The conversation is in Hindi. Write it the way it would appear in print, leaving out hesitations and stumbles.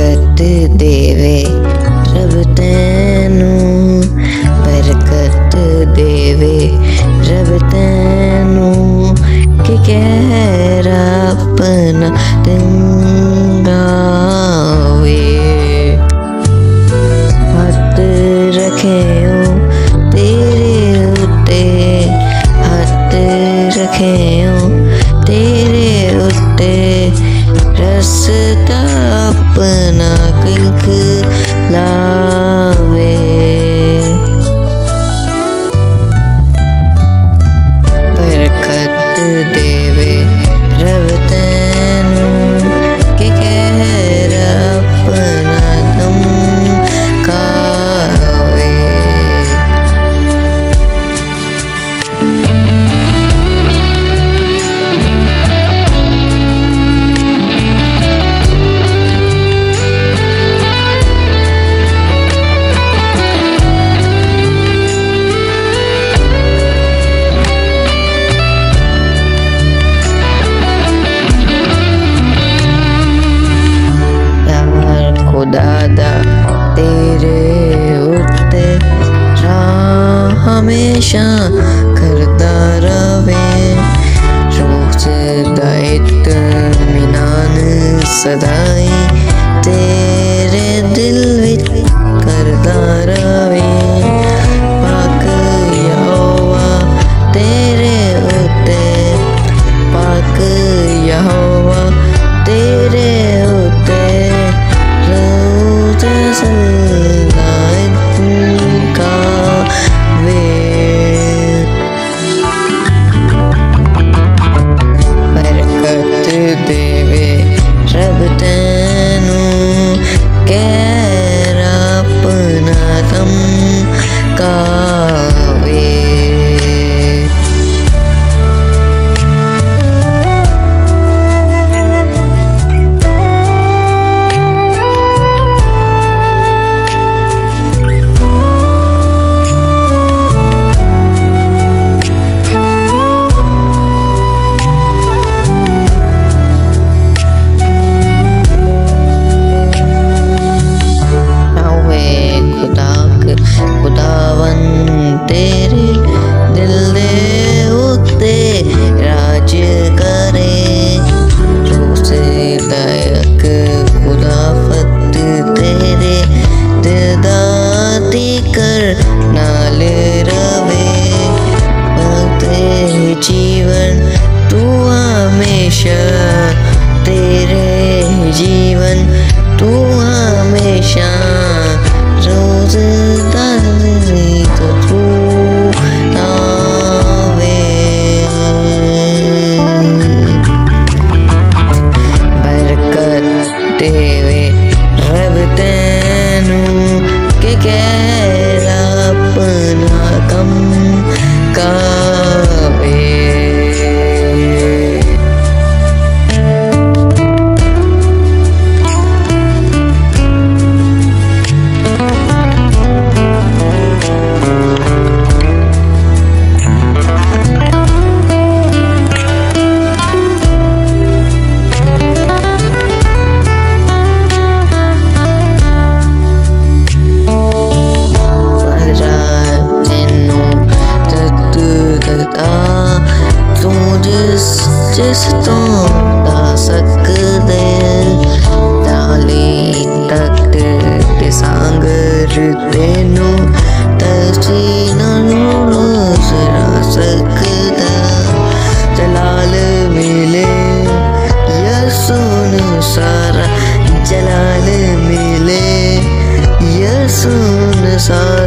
बरकत देवे रब तैनू, बरकत देवे रब तैनू, कि कहरा अपना दिंगावे। हथ रखे तेरे उत्ते, हथ रखे तेरे उत्ते, रस्ता अपना खिलखिलावे। बरकत देवे रब तैनू, कि कहरा अपना धमकावे। खुदादा तेरे उत्ते राह हमेशा करदा रवे, रोज़ दा इत्मीनान सदाई तेरे दिल विच करदा रवे। पाक यहोवा तेरे उत्ते, पाक यहोवा तेरे उत्ते, बरकत देवे रब तैनू, कहरा अपना धमकावे। खुदावन तेरे दिल दे उत्ते राज करे, रोज़ दायक खुदाफत तेरे दिलदाती कर नाल रवे। तेरे जीवन तू हमेशा, तेरे जीवन तू हमेशा, रोज़ तो तू आवे। बरकत देवे रब तैनू, कि कहरा अपना कम कावे। जिस तो दा सकदे ताली तक ते सांगर तेनू, तसी नूरो सरा सकदा। जलाल मिले यसुन सारा, जलाल मिले यसुन सारा।